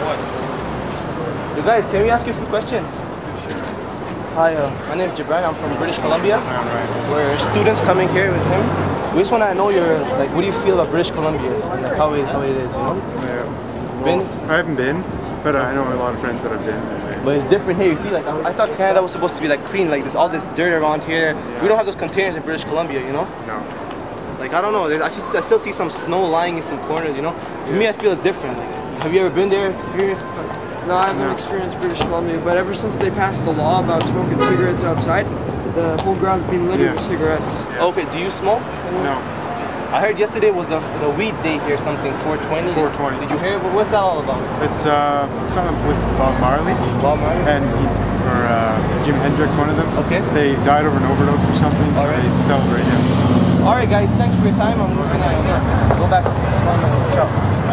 You guys, can we ask you a few questions? Sure. Hi, my name is Jabran. I'm from British Columbia. Alright. We're students coming here with him. We just want to know your, like, what do you feel about British Columbia and like how it is, you know? Yeah. Been? I haven't been, but I know a lot of friends that have been. But it's different here. You see, like, I thought Canada was supposed to be like clean, like there's all this dirt around here. Yeah. We don't have those containers in British Columbia, you know? No. Like, I don't know. I still see some snow lying in some corners, you know? For me, I feel it's different. Like, have you ever been there, experienced? No, I haven't experienced British Columbia, but ever since they passed the law about smoking cigarettes outside, the whole ground's been littered with cigarettes. Yeah. Okay, do you smoke? No. I heard yesterday was the weed day here, something, 420. 420. Did you hear? What's that all about? It's something with Bob Marley. Bob Marley? And Jimi Hendrix, one of them. Okay. They died over an overdose or something, so they celebrate it. Alright guys, thanks for your time. I'm just gonna go back to the slum and ciao.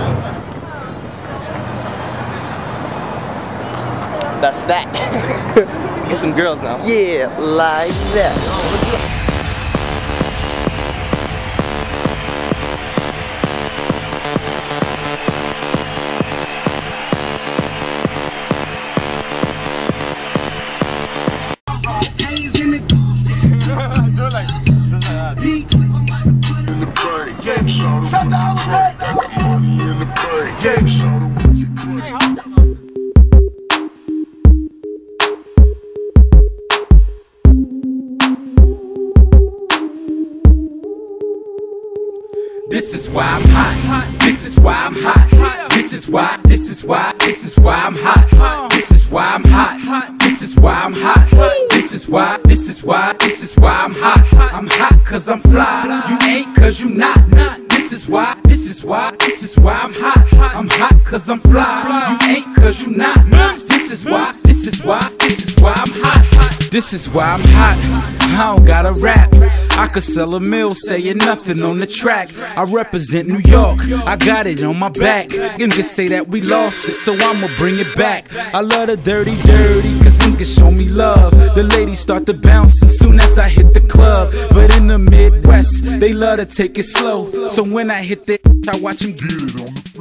That's that. Get some girls now. Yeah, like that. This is why I'm hot. This is why I'm hot. This is why I'm hot. This is why I'm hot. This is why I'm hot. This is why I'm hot. I'm hot cause I'm fly. You ain't cause you not. This is why I'm hot. I'm hot cause I'm fly. You ain't cause you not. This is why I'm hot. This is why I'm hot. I don't gotta rap. I could sell a mill saying nothing on the track. I represent New York, I got it on my back. And just say that we lost it, so I'ma bring it back. I love the dirty, cause niggas show me love. The ladies start to bounce as soon as I hit the club. But in the Midwest, they love to take it slow. So when I hit that, I watch them get it on the